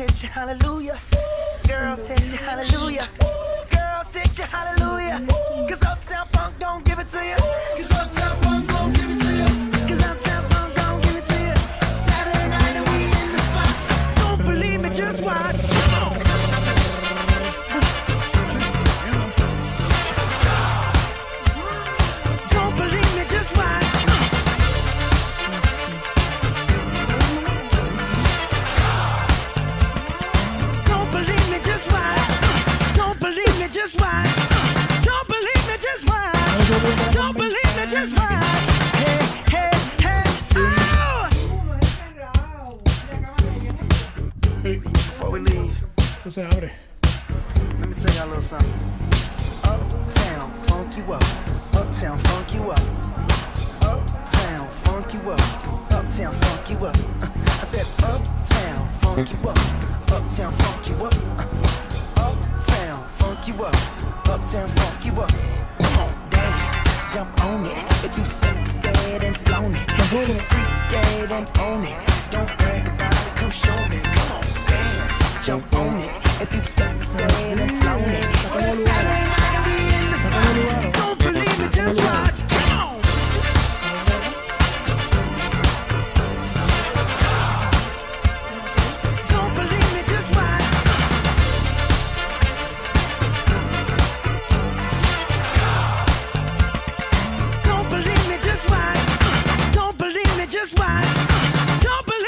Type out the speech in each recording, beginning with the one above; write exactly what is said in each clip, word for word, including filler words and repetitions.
hit you hallelujah. Girls hit you hallelujah. Girls hit you hallelujah. Cause Uptown Funk don't give it to you. Cause Uptown Funk don't give it to you. Cause Uptown Funk don't give it to you. Saturday night and we in the spot. Don't believe me, just watch. Don't believe me, just watch. Don't believe me, just watch. Don't believe me, just watch. Don't believe me, just watch. Don't believe me, just watch. Hey, hey, hey, oh! Before we leave, No se abre. let me tell y'all a little something. Uptown, funk you up. Uptown, funk you up. Uptown, funk you up. Uptown, funk you up. I said uptown, funk you up. Uptown, funk you up. Uptown, funk you up. Uptown, funk you up. Come on, dance, jump on it. If you sexed and flown it, if you freaked and own it, don't brag about it, come show me. Come on, dance, jump on it. If you sexed and flown it, well, it's Saturday night and we in the spot. Don't believe me, just watch. Come on. Don't believe me, just watch. Don't believe me, just watch. Don't believe me, just watch. Don't believe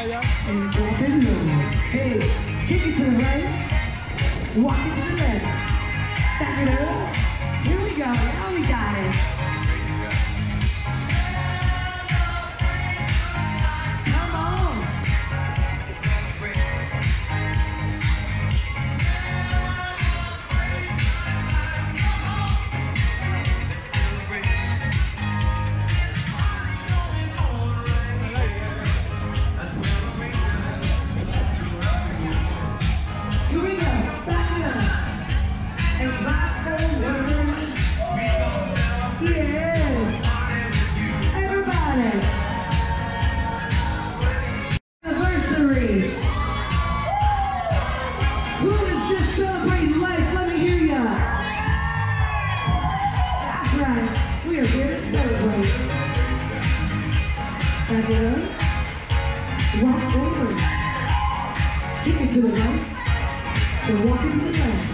And drop it low. Hey, kick it to the right. Walk it to the left. Back it up. Here we go. Now we got it. Come on. Here we go. Back it up. And rock forward. Yes. Everybody. Anniversary. Who is just celebrating life? Let me hear ya. That's right. We are here to celebrate. Back it up. Walk forward. Kick it to the right. And walk it to the left.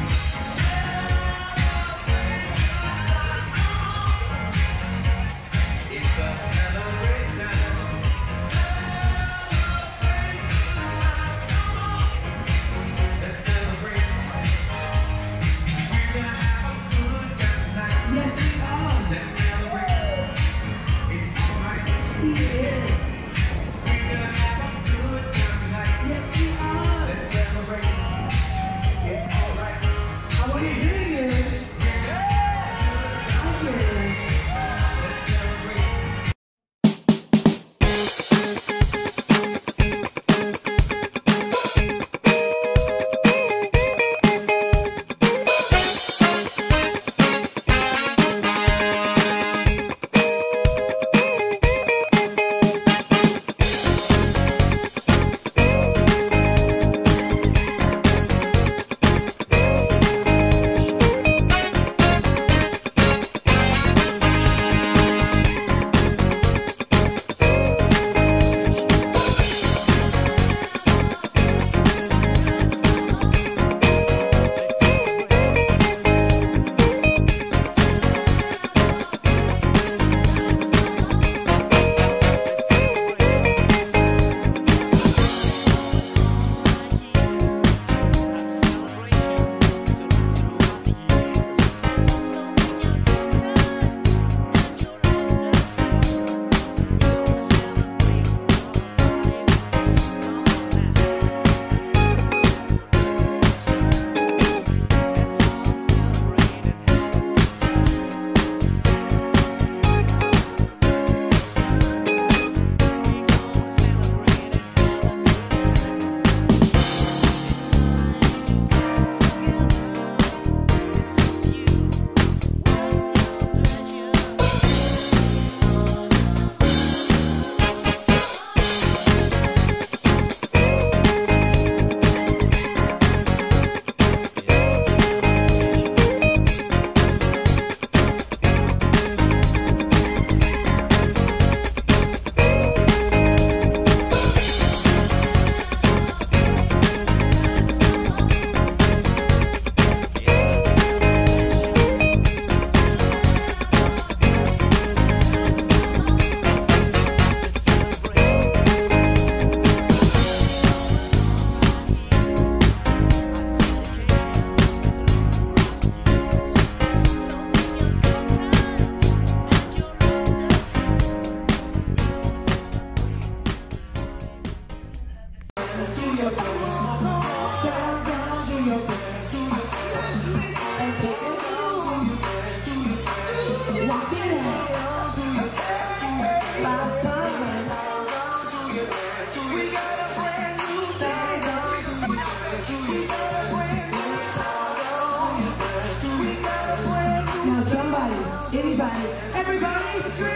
Anybody, everybody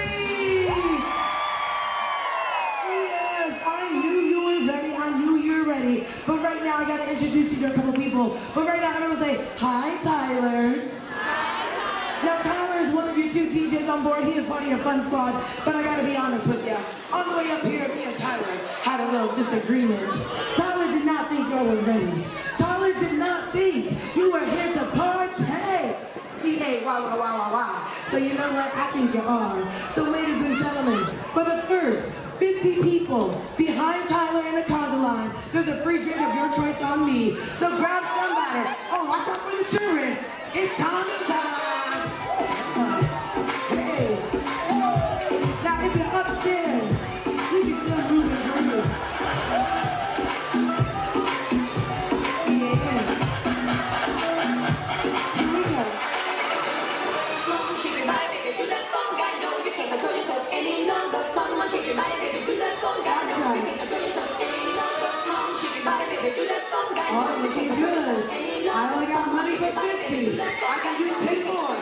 scream! Yes, I knew you were ready, I knew you were ready. But right now I gotta introduce you to a couple people. But right now I'm gonna say, hi Tyler. Hi Tyler. Now Tyler is one of your two D Js on board. He is part of your fun squad. But I gotta be honest with you. On the way up here, me and Tyler had a little disagreement. Tyler did not think you were ready. Tyler did not think you were here to party. T A, wah, wah, wah, wah, wah. So you know what? I think you are. So ladies and gentlemen, for the first fifty people behind Tyler in the car, there's a free drink of your choice on me. So grab somebody. Oh, watch out for the children. It's Carnival time. Hey. Now if you're upstairs, you can still move and groove. Yeah. Here we go. Come on, shake your body, baby, do that conga. No, you can't control yourself any longer. Come on, shake your body, baby, do that conga. No, you can't control yourself any longer. Come on, shake your body, baby, do that conga. Oh, looking good. I only got money for fifty. I can do ten more.